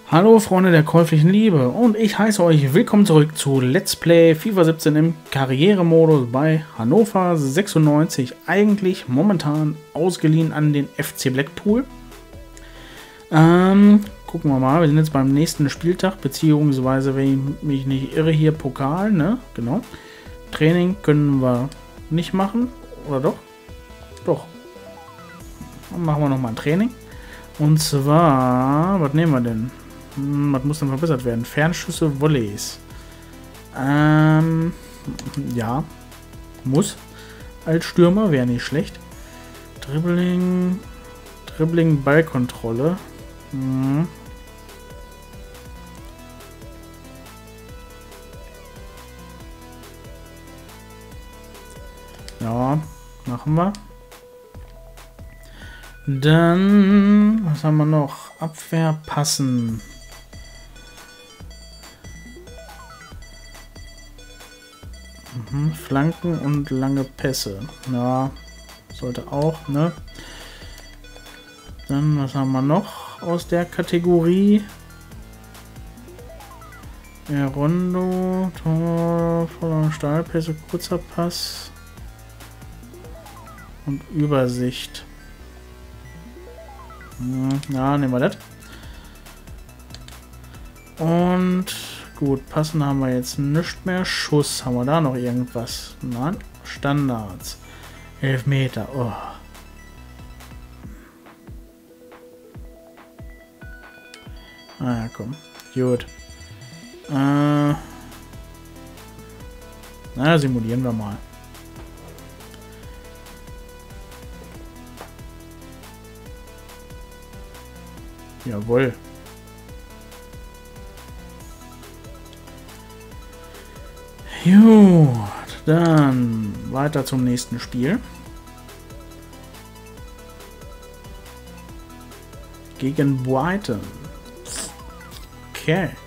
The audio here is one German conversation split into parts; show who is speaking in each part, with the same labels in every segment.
Speaker 1: Hallo Freunde der käuflichen Liebe und ich heiße euch willkommen zurück zu Let's Play FIFA 17 im Karrieremodus bei Hannover 96, eigentlich momentan ausgeliehen an den FC Blackpool. Gucken wir mal, wir sind jetzt beim nächsten Spieltag, beziehungsweise, wenn ich mich nicht irre, hier Pokal, ne? Genau. Training können wir nicht machen, oder doch? Doch. Dann machen wir nochmal ein Training. Und zwar, was nehmen wir denn? Was muss denn verbessert werden? Fernschüsse, Volleys. Ja. Muss. Als Stürmer wäre nicht schlecht. Dribbling, Ballkontrolle. Ja, machen wir. Dann, was haben wir noch? Abwehr, passen. Flanken und lange Pässe. Ja, sollte auch, ne? Dann, was haben wir noch aus der Kategorie? Rondo, Tor, voller Stahlpässe, kurzer Pass und Übersicht. Ja, nehmen wir das. Und gut, passen haben wir jetzt nicht mehr. Schuss, haben wir da noch irgendwas? Nein, Standards. 11 Meter, oh. Ah ja, komm. Gut. Na, simulieren wir mal. Jawohl. Gut, dann weiter zum nächsten Spiel. Gegen Brighton. Okay.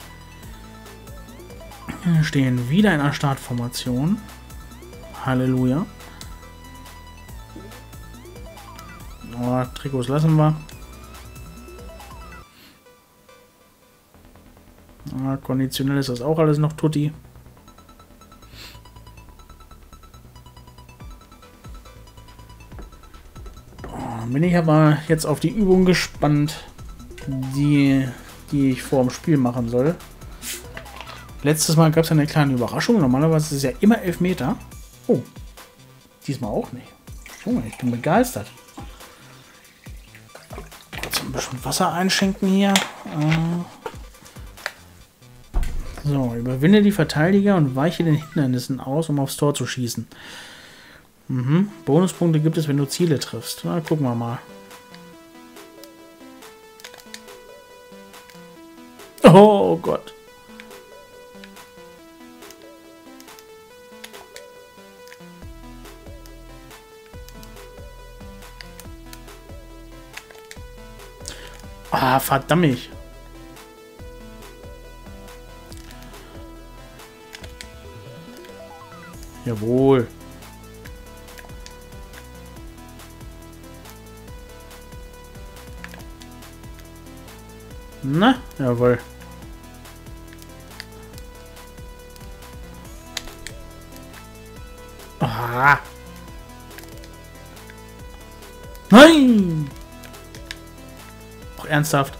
Speaker 1: Wir stehen wieder in einer Startformation. Halleluja. Oh, Trikots lassen wir. Konditionell ist das auch alles noch tutti. Bin ich aber jetzt auf die Übung gespannt, die ich vor dem Spiel machen soll. Letztes Mal gab es eine kleine Überraschung. Normalerweise ist es ja immer 11 Meter. Oh, diesmal auch nicht. Oh, ich bin begeistert. Kurz ein bisschen Wasser einschenken hier. So, überwinde die Verteidiger und weiche den Hindernissen aus, um aufs Tor zu schießen. Bonuspunkte gibt es, wenn du Ziele triffst. Na, gucken wir mal. Oh Gott. Ah, verdammt. Jawohl. Na, jawohl. Ah. Nein! Auch ernsthaft.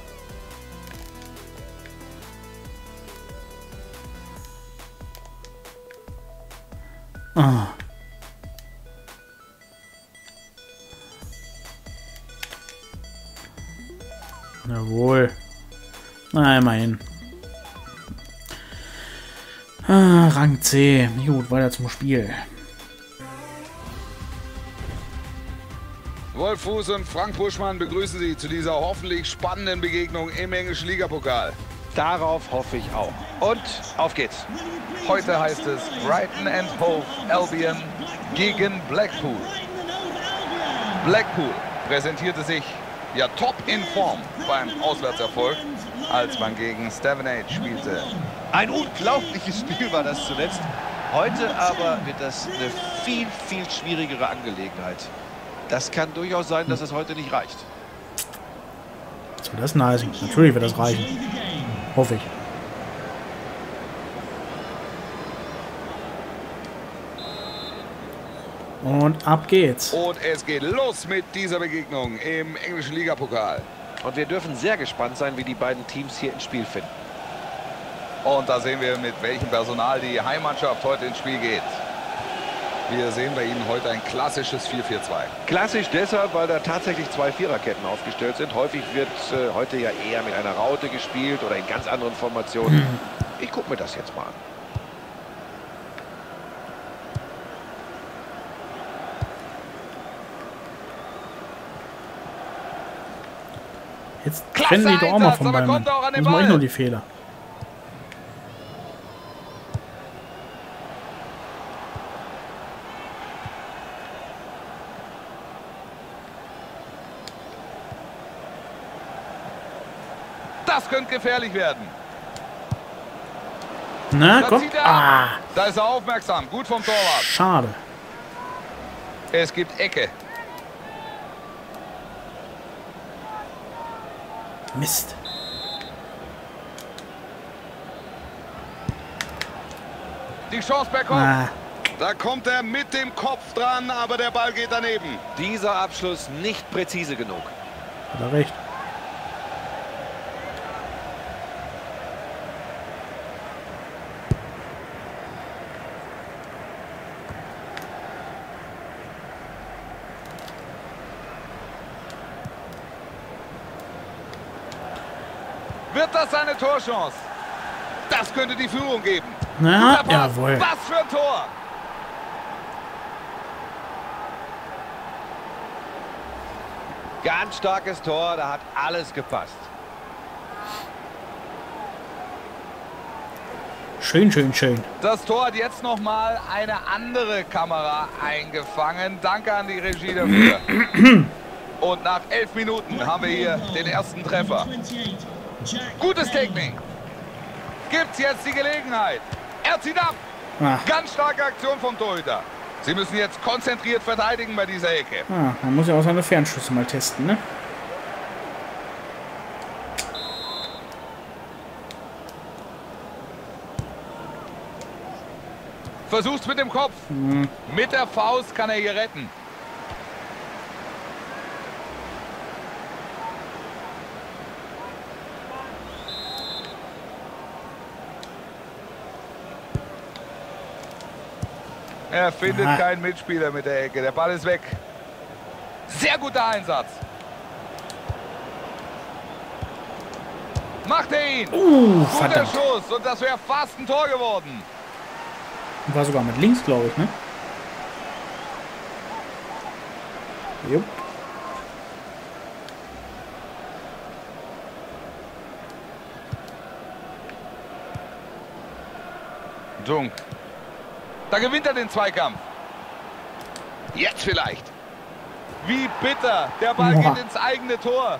Speaker 1: Ah. Jawohl. Na, immerhin. Rang C. Gut, weiter zum Spiel.
Speaker 2: Wolf Fuß und Frank Buschmann begrüßen Sie zu dieser hoffentlich spannenden Begegnung im englischen Ligapokal.
Speaker 3: Darauf hoffe ich auch. Und auf geht's.
Speaker 2: Heute heißt es Brighton and Hove Albion gegen Blackpool. Blackpool präsentierte sich ja top in Form beim Auswärtserfolg, als man gegen Stevenage spielte.
Speaker 3: Ein unglaubliches Spiel war das zuletzt. Heute aber wird das eine viel, viel schwierigere Angelegenheit. Das kann durchaus sein, dass es heute nicht reicht.
Speaker 1: So, das ist nice. Natürlich wird das reichen. Hoffe ich. Und ab geht's.
Speaker 2: Und es geht los mit dieser Begegnung im englischen Ligapokal.
Speaker 3: Und wir dürfen sehr gespannt sein, wie die beiden Teams hier ins Spiel finden.
Speaker 2: Und da sehen wir, mit welchem Personal die Heimmannschaft heute ins Spiel geht. Wir sehen bei ihnen heute ein klassisches 4-4-2.
Speaker 3: Klassisch deshalb, weil da tatsächlich 2 Viererketten aufgestellt sind. Häufig wird heute ja eher mit einer Raute gespielt oder in ganz anderen Formationen. Ich gucke mir das jetzt mal an.
Speaker 1: Jetzt trennen die doch auch mal vom Ball. Muss man echt nur die Fehler.
Speaker 2: Das könnte gefährlich werden.
Speaker 1: Na,
Speaker 2: Da
Speaker 1: komm.
Speaker 2: zieht er. Da ist er aufmerksam. Gut vom Torwart.
Speaker 1: Schade.
Speaker 2: Es gibt Ecke.
Speaker 1: Mist.
Speaker 2: Die Chance per Kopf. Da kommt er mit dem Kopf dran, aber der Ball geht daneben.
Speaker 3: Dieser Abschluss nicht präzise genug.
Speaker 1: Hat er recht.
Speaker 2: Wird das seine Torchance? Das könnte die Führung geben.
Speaker 1: Na, jawohl.
Speaker 2: Was für ein Tor!
Speaker 3: Ganz starkes Tor, da hat alles gepasst.
Speaker 1: Schön, schön, schön.
Speaker 2: Das Tor hat jetzt nochmal eine andere Kamera eingefangen. Danke an die Regie dafür. Und nach 11 Minuten haben wir hier den ersten Treffer. Gutes Technik. Gibt's jetzt die Gelegenheit. Er zieht ab. Ganz starke Aktion vom Torhüter. Sie müssen jetzt konzentriert verteidigen bei dieser Ecke.
Speaker 1: Man muss ja auch seine Fernschüsse mal testen, ne?
Speaker 2: Versucht's mit dem Kopf. Mit der Faust kann er hier retten. Er findet keinen Mitspieler mit der Ecke. Der Ball ist weg. Sehr guter Einsatz. Macht er ihn. Guter
Speaker 1: Verdammt.
Speaker 2: Schuss. Und das wäre fast ein Tor geworden.
Speaker 1: War sogar mit links, glaube ich, ne? Jupp.
Speaker 2: Dunk. Da gewinnt er den Zweikampf. Jetzt vielleicht. Wie bitter. Der Ball geht ins eigene Tor.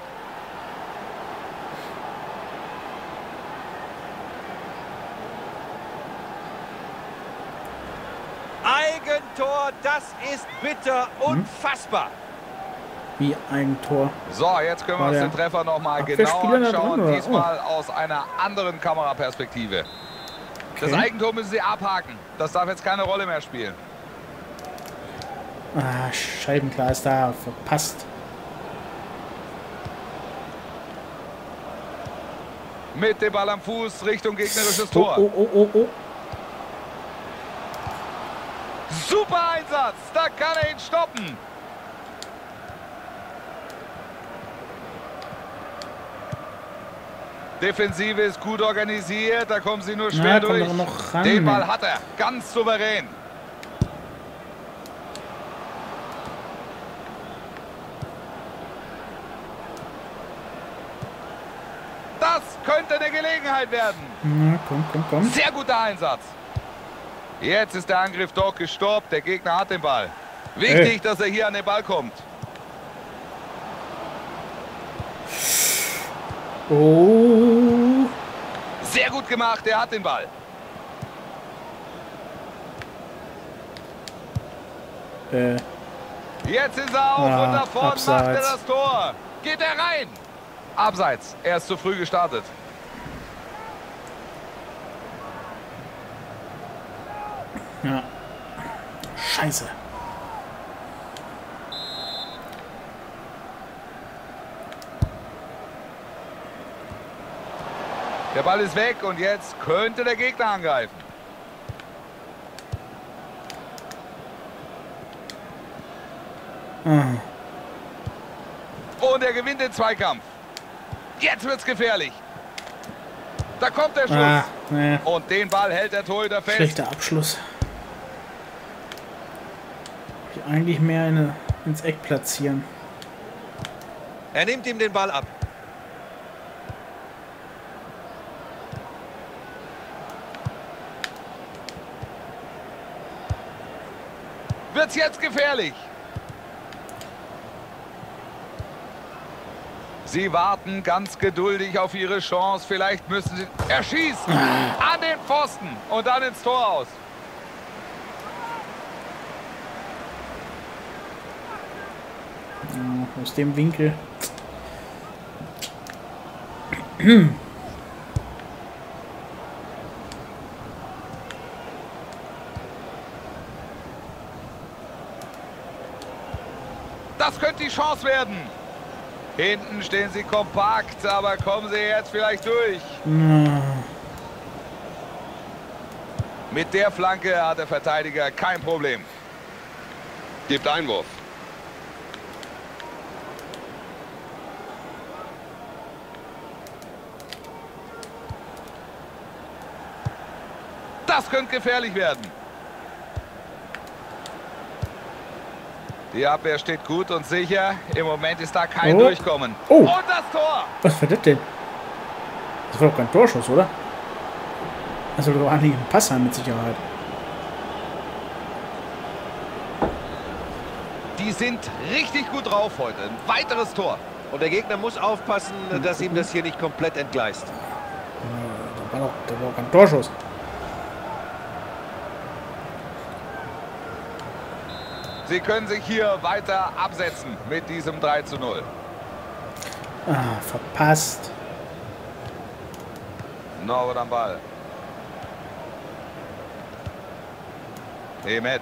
Speaker 3: Eigentor, das ist bitter, unfassbar.
Speaker 1: Wie Eigentor.
Speaker 2: So, jetzt können wir uns den Treffer nochmal genau anschauen. Diesmal aus einer anderen Kameraperspektive. Das Eigentor müssen sie abhaken. Das darf jetzt keine Rolle mehr spielen.
Speaker 1: Scheibenklar ist da verpasst.
Speaker 2: Mit dem Ball am Fuß Richtung gegnerisches Tor.
Speaker 1: Oh.
Speaker 2: Super Einsatz. Da kann er ihn stoppen. Defensive ist gut organisiert. Da kommen sie nur schwer durch. Den Ball hat er. Ganz souverän. Das könnte eine Gelegenheit werden.
Speaker 1: Na, komm.
Speaker 2: Sehr guter Einsatz. Jetzt ist der Angriff doch gestoppt. Der Gegner hat den Ball. Wichtig, dass er hier an den Ball kommt.
Speaker 1: Oh.
Speaker 2: Sehr gut gemacht. Er hat den Ball.
Speaker 1: Jetzt
Speaker 2: ist er auf und davon
Speaker 1: abseits.
Speaker 2: macht er das Tor. Geht er rein. Abseits. Er ist zu früh gestartet.
Speaker 1: Ja. Scheiße.
Speaker 2: Der Ball ist weg und jetzt könnte der Gegner angreifen. Und er gewinnt den Zweikampf. Jetzt wird's gefährlich. Da kommt der Schuss.
Speaker 1: Nee.
Speaker 2: Und den Ball hält der Torhüter fest.
Speaker 1: Schlechter Abschluss. Ich eigentlich mehr ins Eck platzieren.
Speaker 3: Er nimmt ihm den Ball ab.
Speaker 2: Wird's jetzt gefährlich. Sie warten ganz geduldig auf ihre Chance. Vielleicht müssen sie erschießen. An den Pfosten und dann ins Tor aus.
Speaker 1: Ja, aus dem Winkel.
Speaker 2: Das könnte die Chance werden. Hinten stehen sie kompakt, aber kommen sie jetzt vielleicht durch. Mit der Flanke hat der Verteidiger kein Problem. Gibt Einwurf. Das könnte gefährlich werden. Die Abwehr steht gut und sicher. Im Moment ist da kein Durchkommen.
Speaker 1: Oh.
Speaker 2: Und das Tor!
Speaker 1: Was war das denn? Das war doch kein Torschuss, oder? Das soll doch eigentlich ein Pass sein, mit Sicherheit.
Speaker 2: Die sind richtig gut drauf heute. Ein weiteres Tor.
Speaker 3: Und der Gegner muss aufpassen, dass ihm das hier nicht komplett entgleist.
Speaker 1: Da war doch kein Torschuss.
Speaker 2: Sie können sich hier weiter absetzen mit diesem 3:0.
Speaker 1: Ah, verpasst.
Speaker 2: Norbert am Ball. Hemet.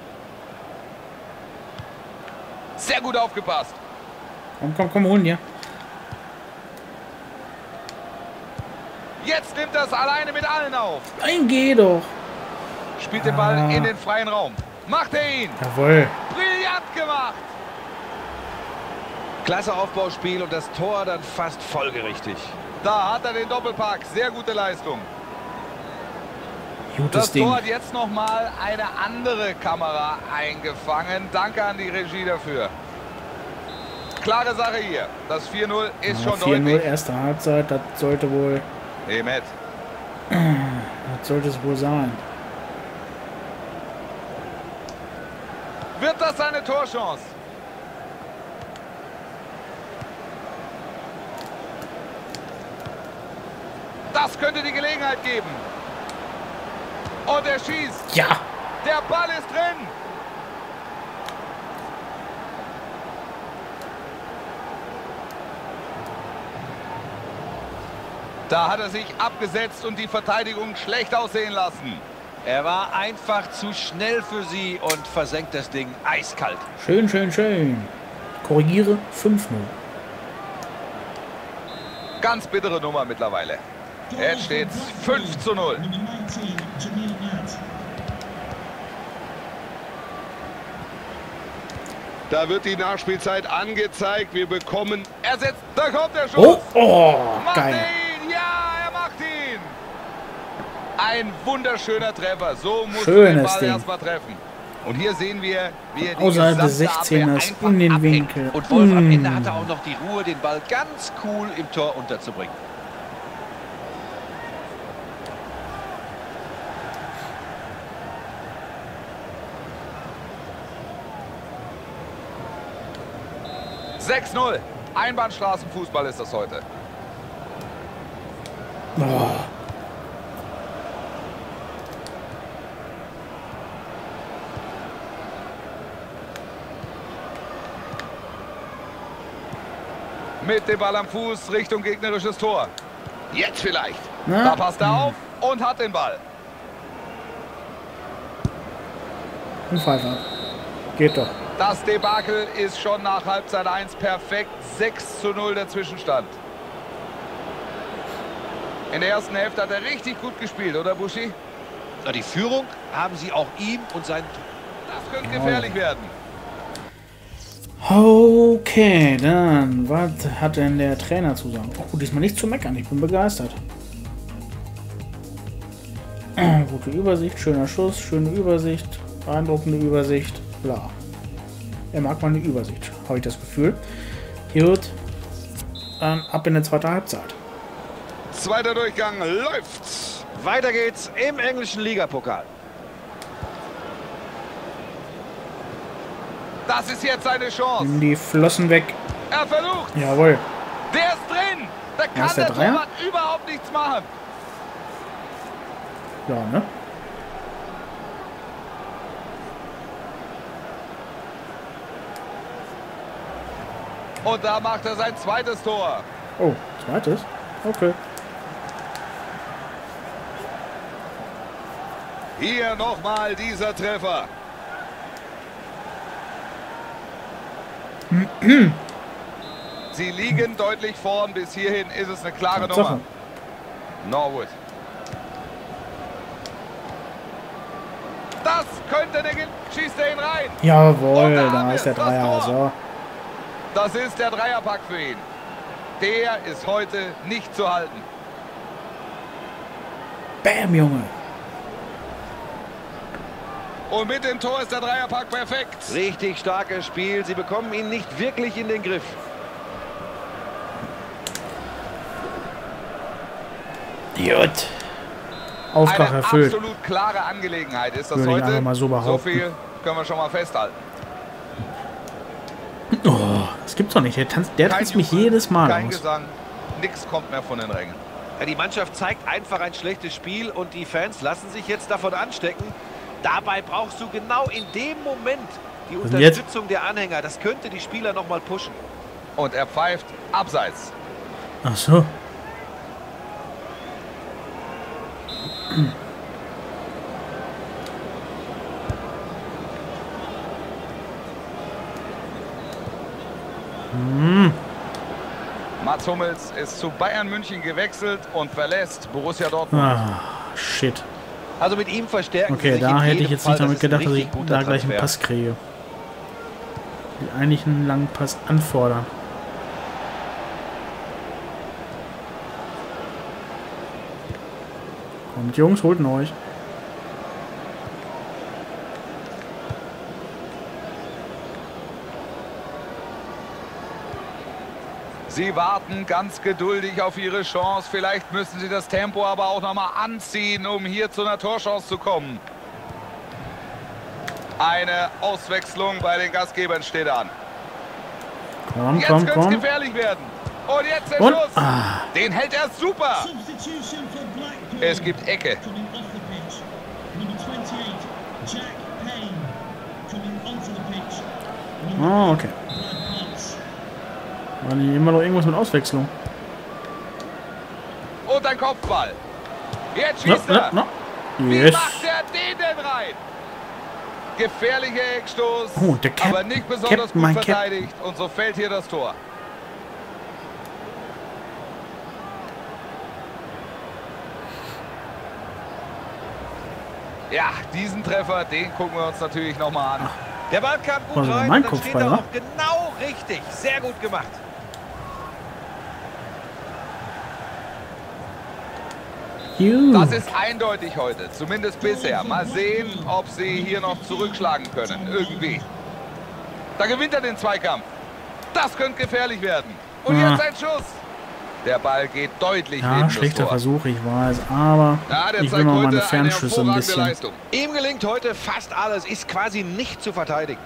Speaker 2: Sehr gut aufgepasst.
Speaker 1: Komm, holen dir.
Speaker 2: Jetzt nimmt er es alleine mit allen auf.
Speaker 1: Nein, geh doch.
Speaker 2: Spielt den Ball in den freien Raum. Macht er ihn.
Speaker 1: Jawohl.
Speaker 2: Brillant gemacht.
Speaker 3: Klasse Aufbauspiel und das Tor dann fast folgerichtig.
Speaker 2: Da hat er den Doppelpack. Sehr gute Leistung.
Speaker 1: Gutes
Speaker 2: Das
Speaker 1: Ding.
Speaker 2: Tor hat jetzt nochmal eine andere Kamera eingefangen. Danke an die Regie dafür. Klare Sache hier. Das 4:0 ist schon
Speaker 1: 4:0,
Speaker 2: deutlich.
Speaker 1: erste Halbzeit. Das sollte wohl...
Speaker 2: Hemet.
Speaker 1: Das sollte es wohl sein.
Speaker 2: Wird das seine Torchance? Das könnte die Gelegenheit geben. Und er schießt.
Speaker 1: Ja.
Speaker 2: Der Ball ist drin. Da hat er sich abgesetzt und die Verteidigung schlecht aussehen lassen.
Speaker 3: Er war einfach zu schnell für sie und versenkt das Ding eiskalt.
Speaker 1: Schön, schön, schön. Korrigiere 5:0.
Speaker 2: Ganz bittere Nummer mittlerweile. Jetzt steht es 5:0. Da wird die Nachspielzeit angezeigt. Wir bekommen... Er setzt... Da kommt der Schuss. Macht
Speaker 1: Geil.
Speaker 2: ihn. Ja, er macht ihn. Ein wunderschöner Treffer. So muss er den
Speaker 1: Schönes
Speaker 2: Ball
Speaker 1: Ding.
Speaker 2: erstmal treffen. Und hier sehen wir, wie er die
Speaker 1: Außerhalb des
Speaker 2: gesamte Abwehr
Speaker 1: 16ers
Speaker 2: einfach
Speaker 1: in den
Speaker 2: abhängt.
Speaker 1: Winkel.
Speaker 3: Und Wolf am Ende hatte auch noch die Ruhe, den Ball ganz cool im Tor unterzubringen.
Speaker 2: Mm. 6:0. Einbahnstraßenfußball ist das heute.
Speaker 1: Oh.
Speaker 2: Mit dem Ball am Fuß Richtung gegnerisches Tor. Jetzt vielleicht.
Speaker 1: Na?
Speaker 2: Da passt er auf und hat den Ball.
Speaker 1: Ein Pfeifer. Geht doch.
Speaker 2: Das Debakel ist schon nach Halbzeit 1 perfekt. 6:0 der Zwischenstand. In der ersten Hälfte hat er richtig gut gespielt, oder Buschi?
Speaker 3: Na, die Führung haben sie auch ihm und seinen...
Speaker 2: Das könnte gefährlich werden.
Speaker 1: Okay, dann, was hat denn der Trainer zu sagen? Oh, diesmal nicht zu meckern, ich bin begeistert. Gute Übersicht, schöner Schuss, schöne Übersicht, beeindruckende Übersicht, bla. Er mag mal eine Übersicht, habe ich das Gefühl. Gut, dann ab in der zweiten Halbzeit.
Speaker 2: Zweiter Durchgang läuft.
Speaker 3: Weiter geht's im englischen Ligapokal.
Speaker 2: Das ist jetzt seine Chance.
Speaker 1: Nimm die Flossen weg.
Speaker 2: Er versucht.
Speaker 1: Jawohl.
Speaker 2: Der ist drin. Da kann
Speaker 1: ist der
Speaker 2: der
Speaker 1: Dreier?
Speaker 2: Torwart überhaupt nichts machen.
Speaker 1: Ja, ne?
Speaker 2: Und da macht er sein zweites Tor.
Speaker 1: Oh, zweites? Okay.
Speaker 2: Hier nochmal dieser Treffer. Sie liegen deutlich vorn. Bis hierhin ist es eine klare Nummer. Norwood. Das könnte der... Schießt er ihn rein.
Speaker 1: Jawohl,
Speaker 2: Und
Speaker 1: da ist der
Speaker 2: das
Speaker 1: Dreier.
Speaker 2: Tor.
Speaker 1: So.
Speaker 2: Das ist der Dreierpack für ihn. Der ist heute nicht zu halten.
Speaker 1: Bam, Junge.
Speaker 2: Und mit dem Tor ist der Dreierpack perfekt.
Speaker 3: Richtig starkes Spiel. Sie bekommen ihn nicht wirklich in den Griff.
Speaker 1: Gut. Auftrag
Speaker 2: Eine
Speaker 1: erfüllt.
Speaker 2: absolut klare Angelegenheit ist das
Speaker 1: Würde ich
Speaker 2: heute.
Speaker 1: einfach mal so behaupten.
Speaker 2: So viel können wir schon mal festhalten.
Speaker 1: Oh, das gibt's doch nicht. Der tanzt mich
Speaker 2: Jubel,
Speaker 1: jedes Mal
Speaker 2: kein
Speaker 1: aus.
Speaker 2: Gesang, nichts kommt mehr von den Rängen.
Speaker 3: Ja, die Mannschaft zeigt einfach ein schlechtes Spiel und die Fans lassen sich jetzt davon anstecken. Dabei brauchst du genau in dem Moment die
Speaker 1: Was denn jetzt?
Speaker 3: Unterstützung der Anhänger. Das könnte die Spieler noch mal pushen.
Speaker 2: Und er pfeift abseits.
Speaker 1: Ach so.
Speaker 2: Mats Hummels ist zu Bayern München gewechselt und verlässt Borussia Dortmund.
Speaker 1: Ah, shit.
Speaker 3: Also mit ihm verstärken sie
Speaker 1: Okay,
Speaker 3: sich
Speaker 1: da
Speaker 3: in
Speaker 1: hätte ich
Speaker 3: jedem
Speaker 1: jetzt
Speaker 3: Fall.
Speaker 1: nicht damit
Speaker 3: Das ist ein
Speaker 1: gedacht, dass ich
Speaker 3: richtig guter
Speaker 1: da gleich einen
Speaker 3: Transfer.
Speaker 1: Pass kriege. Ich will eigentlich einen langen Pass anfordern. Kommt, Jungs, holt ihn euch.
Speaker 2: Sie warten ganz geduldig auf ihre Chance. Vielleicht müssen sie das Tempo aber auch noch mal anziehen, um hier zu einer Torchance zu kommen. Eine Auswechslung bei den Gastgebern steht an.
Speaker 1: Komm,
Speaker 2: Jetzt
Speaker 1: komm,
Speaker 2: könnte es
Speaker 1: komm.
Speaker 2: gefährlich werden. Und jetzt der
Speaker 1: Und?
Speaker 2: Schuss.
Speaker 1: Ah.
Speaker 2: Den hält er super. Es gibt Ecke.
Speaker 1: Oh, okay. War nicht immer noch irgendwas mit Auswechslung?
Speaker 2: Und ein Kopfball. Jetzt schießt er. Wie
Speaker 1: Yes.
Speaker 2: macht er den denn rein? Gefährlicher Eckstoß,
Speaker 1: Oh, der Cap-
Speaker 2: aber nicht besonders
Speaker 1: Captain, mein
Speaker 2: gut
Speaker 1: Cap-
Speaker 2: verteidigt. Und so fällt hier das Tor. Ja, diesen Treffer, den gucken wir uns natürlich nochmal an.
Speaker 3: Der Ball kam gut
Speaker 1: Also
Speaker 3: rein
Speaker 1: mein
Speaker 3: und dann steht
Speaker 1: Kopfball,
Speaker 3: er
Speaker 1: wa?
Speaker 3: auch genau richtig. Sehr gut gemacht.
Speaker 2: Das ist eindeutig heute, zumindest bisher. Mal sehen, ob sie hier noch zurückschlagen können, irgendwie. Da gewinnt er den Zweikampf. Das könnte gefährlich werden. Und
Speaker 1: Ja.
Speaker 2: jetzt ein Schuss. Der Ball geht deutlich
Speaker 1: Ja,
Speaker 2: neben
Speaker 1: schlechter
Speaker 2: das Tor.
Speaker 1: Versuch, ich weiß, aber
Speaker 2: Ja, der
Speaker 1: ich will
Speaker 2: zeigt
Speaker 1: mal meine
Speaker 2: heute eine
Speaker 1: Fernschüsse ein
Speaker 2: hervorragende
Speaker 1: bisschen.
Speaker 2: Leistung.
Speaker 3: Ihm gelingt heute fast alles. Ist quasi nicht zu verteidigen.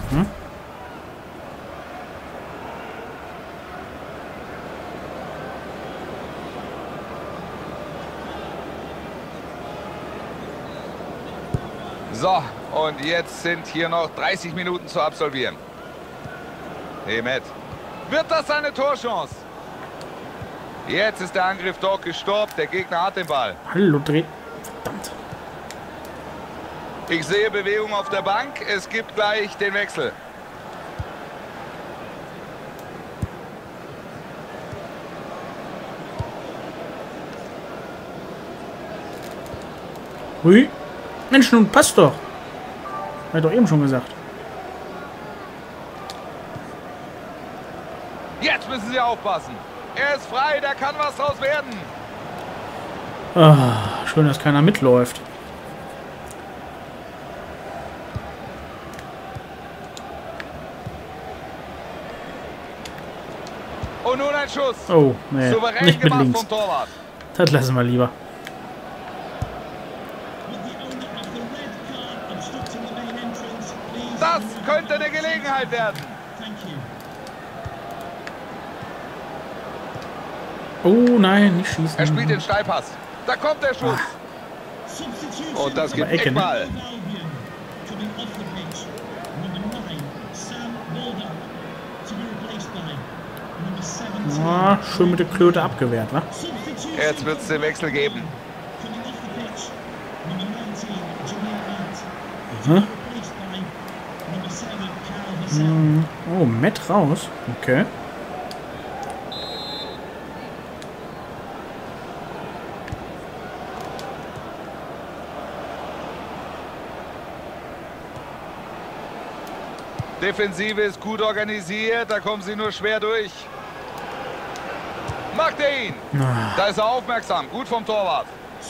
Speaker 2: So, und jetzt sind hier noch 30 Minuten zu absolvieren. Hey, Matt. Wird das eine Torchance? Jetzt ist der Angriff dort gestoppt. Der Gegner hat den Ball.
Speaker 1: Hallo, dreht. Verdammt.
Speaker 2: Ich sehe Bewegung auf der Bank. Es gibt gleich den Wechsel.
Speaker 1: Hui. Mensch, nun passt doch. Hat doch eben schon gesagt.
Speaker 2: Jetzt müssen Sie aufpassen. Er ist frei, da kann was draus werden.
Speaker 1: Ah, schön, dass keiner mitläuft.
Speaker 2: Und nun ein Schuss.
Speaker 1: Oh, nee,
Speaker 2: Souverän
Speaker 1: nicht mit
Speaker 2: gemacht
Speaker 1: links.
Speaker 2: vom Torwart.
Speaker 1: Das lassen wir lieber.
Speaker 2: Das könnte eine Gelegenheit werden.
Speaker 1: Oh nein, nicht schießen.
Speaker 2: Er spielt den Steilpass. Da kommt der Schuss. Und das gibt
Speaker 1: Ecke, ne?
Speaker 2: Eckball.
Speaker 1: Ah, schön mit der Klöte abgewehrt, wa?
Speaker 2: Jetzt wird es den Wechsel geben.
Speaker 1: Oh, Matt raus. Okay.
Speaker 2: Defensive ist gut organisiert, da kommen sie nur schwer durch. Macht er ihn. Da ist er aufmerksam, gut vom Torwart.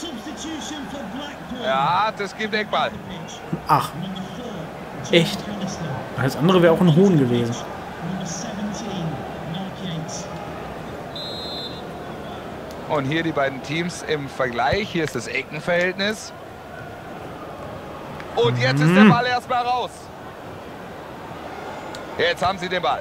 Speaker 2: Ja, das gibt Eckball.
Speaker 1: Ach. Echt? Alles andere wäre auch ein Hohn gewesen.
Speaker 2: Und hier die beiden Teams im Vergleich. Hier ist das Eckenverhältnis. Und jetzt ist der Ball erstmal raus. Jetzt haben sie den Ball.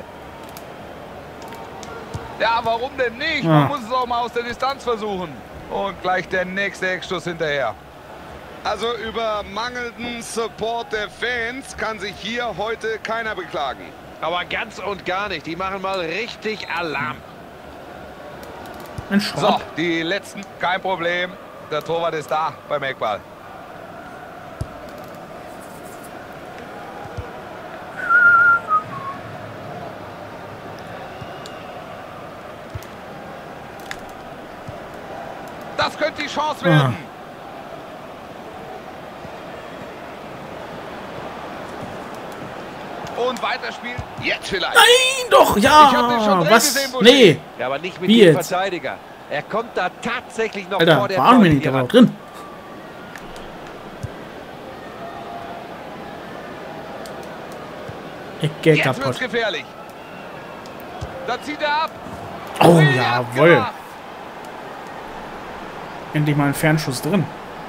Speaker 2: Ja, warum denn nicht? Man muss es auch mal aus der Distanz versuchen. Und gleich der nächste Eckstoß hinterher.
Speaker 3: Also über mangelnden Support der Fans kann sich hier heute keiner beklagen. Aber ganz und gar nicht. Die machen mal richtig Alarm.
Speaker 1: Ein
Speaker 2: So,
Speaker 1: Schrott.
Speaker 2: die letzten, kein Problem. Der Torwart ist da beim Eckball. Das könnte die Chance werden. Und weiterspielen. Jetzt vielleicht.
Speaker 1: Nein, doch,
Speaker 2: Ich hab den schon
Speaker 1: ja.
Speaker 2: drin
Speaker 1: Was?
Speaker 2: gesehen, Buschi.
Speaker 1: Nee.
Speaker 4: Ja, aber nicht mit
Speaker 1: Wie
Speaker 4: dem
Speaker 1: jetzt?
Speaker 4: Verteidiger. Er kommt da tatsächlich noch vor
Speaker 1: Alter,
Speaker 4: der
Speaker 1: war mir nicht, der war
Speaker 4: Torlinie
Speaker 1: doch drin. Ecke
Speaker 2: Jetzt wird's
Speaker 1: kaputt.
Speaker 2: gefährlich. Da zieht er ab.
Speaker 1: Oh,
Speaker 2: Brillant
Speaker 1: jawohl.
Speaker 2: gemacht.
Speaker 1: Endlich mal ein Fernschuss drin.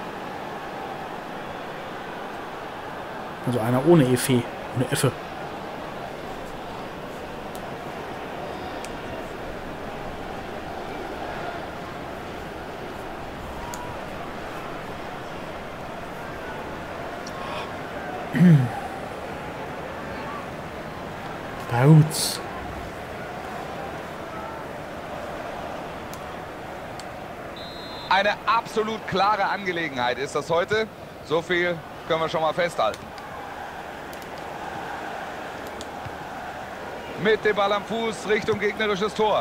Speaker 1: Also einer ohne Effe. Ohne Effe. Bautz.
Speaker 2: Eine absolut klare Angelegenheit ist das heute. So viel können wir schon mal festhalten. Mit dem Ball am Fuß Richtung gegnerisches Tor.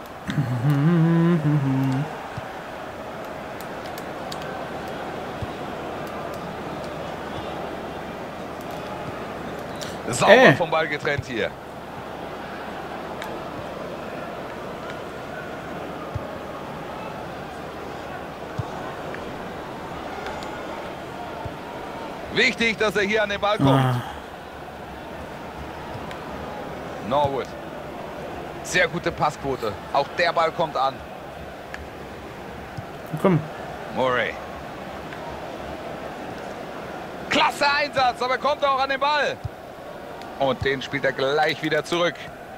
Speaker 2: Sauber vom Ball getrennt hier. Wichtig, dass er hier an den Ball kommt. Norwood. Sehr gute Passquote. Auch der Ball kommt an.
Speaker 1: Komm.
Speaker 2: Murray. Klasse Einsatz, aber kommt auch an den Ball. Und den spielt er gleich wieder zurück.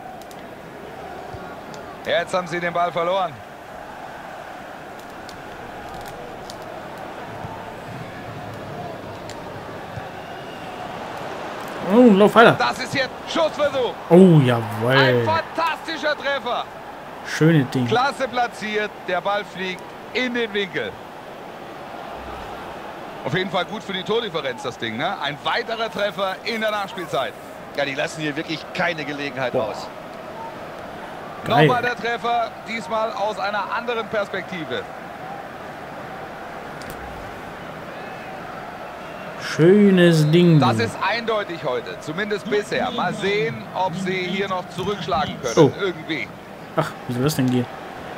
Speaker 2: Jetzt haben sie den Ball verloren.
Speaker 1: Oh, lauf weiter.
Speaker 2: Das ist jetzt Schussversuch.
Speaker 1: Oh,
Speaker 2: Ein
Speaker 1: jawohl.
Speaker 2: fantastischer Treffer.
Speaker 1: Schöne Ding.
Speaker 2: Klasse platziert. Der Ball fliegt in den Winkel. Auf jeden Fall gut für die Tordifferenz, das Ding, ne? Ein weiterer Treffer in der Nachspielzeit.
Speaker 3: Ja, die lassen hier wirklich keine Gelegenheit aus.
Speaker 1: Geil.
Speaker 2: Nochmal der Treffer, diesmal aus einer anderen Perspektive.
Speaker 1: Schönes Ding.
Speaker 2: Das ist eindeutig heute, zumindest bisher. Mal sehen, ob sie hier noch zurückschlagen können.
Speaker 1: Oh.
Speaker 2: Irgendwie.
Speaker 1: Ach, wie soll das denn gehen?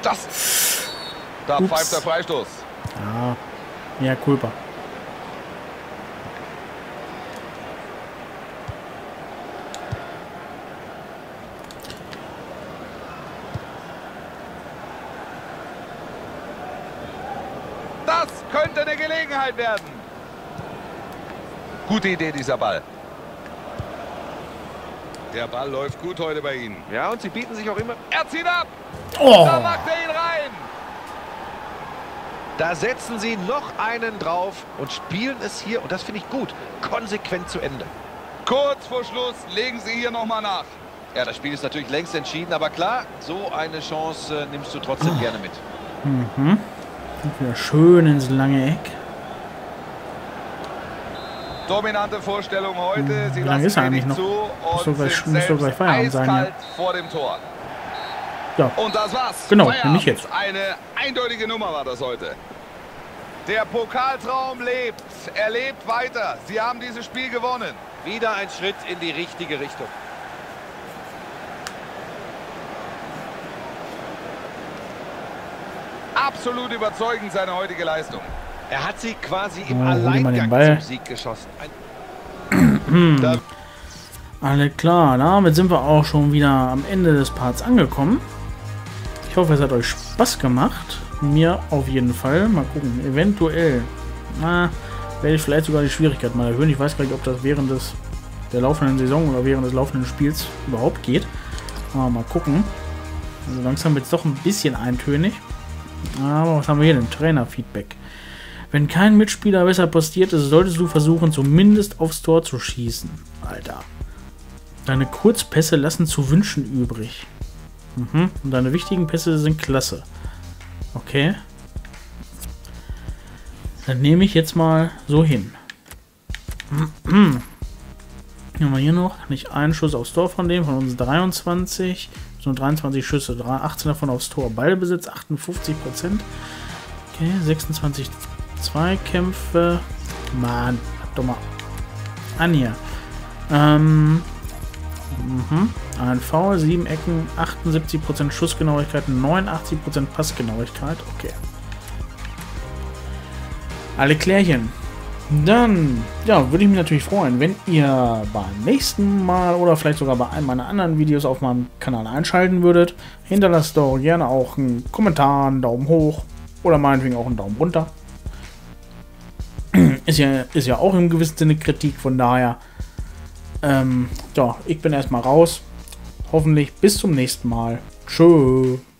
Speaker 2: Da
Speaker 1: Ups.
Speaker 2: pfeift der Freistoß.
Speaker 1: Ja, Culpa.
Speaker 2: Das könnte eine Gelegenheit werden. Gute Idee, dieser Ball. Der Ball läuft gut heute bei Ihnen.
Speaker 3: Ja, und sie bieten sich auch immer...
Speaker 2: Er zieht ab.
Speaker 1: Oh,
Speaker 2: Da macht er ihn rein.
Speaker 3: Da setzen sie noch einen drauf und spielen es hier, und das finde ich gut, konsequent zu Ende.
Speaker 2: Kurz vor Schluss legen sie hier nochmal nach.
Speaker 3: Ja, das Spiel ist natürlich längst entschieden, aber klar, so eine Chance nimmst du trotzdem gerne mit.
Speaker 1: wieder schön ins lange Eck.
Speaker 2: Dominante Vorstellung heute. Sie
Speaker 1: Wie lange ist er
Speaker 2: lassen
Speaker 1: eigentlich
Speaker 2: wenig
Speaker 1: noch?
Speaker 2: zu und
Speaker 1: Muss
Speaker 2: sind
Speaker 1: doch gleich
Speaker 2: selbst
Speaker 1: Feierabend sein, ja.
Speaker 2: eiskalt vor dem Tor.
Speaker 1: Ja,
Speaker 2: Und das war's.
Speaker 1: Genau,
Speaker 2: Feierabend.
Speaker 1: nicht jetzt.
Speaker 2: Eine eindeutige Nummer war das heute. Der Pokaltraum lebt. Er lebt weiter. Sie haben dieses Spiel gewonnen.
Speaker 3: Wieder ein Schritt in die richtige Richtung.
Speaker 2: Absolut überzeugend seine heutige Leistung.
Speaker 3: Er hat sie quasi im
Speaker 1: hol dir mal den
Speaker 3: Alleingang
Speaker 1: Ball.
Speaker 3: zum Sieg geschossen.
Speaker 1: alles klar. Damit sind wir auch schon wieder am Ende des Parts angekommen. Ich hoffe, es hat euch Spaß gemacht. Mir auf jeden Fall. Mal gucken. Eventuell werde ich vielleicht sogar die Schwierigkeit mal erhöhen. Ich weiß gar nicht, ob das während der laufenden Saison oder während des laufenden Spiels überhaupt geht. Aber mal gucken. Also langsam wird es doch ein bisschen eintönig. Aber was haben wir hier denn? Trainerfeedback. Wenn kein Mitspieler besser postiert ist, solltest du versuchen, zumindest aufs Tor zu schießen. Alter. Deine Kurzpässe lassen zu wünschen übrig. Und deine wichtigen Pässe sind klasse. Okay. Dann nehme ich jetzt mal so hin. Haben wir hier noch nicht einen Schuss aufs Tor von dem, von uns 23. So 23 Schüsse, 18 davon aufs Tor. Ballbesitz 58%. Okay, 26 Zweikämpfe. Mann, doch mal an hier. Ein Foul, 7 Ecken, 78% Schussgenauigkeit, 89% Passgenauigkeit. Okay. Alle Klärchen. Dann, ja, würde ich mich natürlich freuen, wenn ihr beim nächsten Mal oder vielleicht sogar bei einem meiner anderen Videos auf meinem Kanal einschalten würdet. Hinterlasst doch gerne auch einen Kommentar, einen Daumen hoch oder meinetwegen auch einen Daumen runter. Ist ja auch im gewissen Sinne Kritik, von daher, ja, ich bin erstmal raus. Hoffentlich bis zum nächsten Mal. Tschö.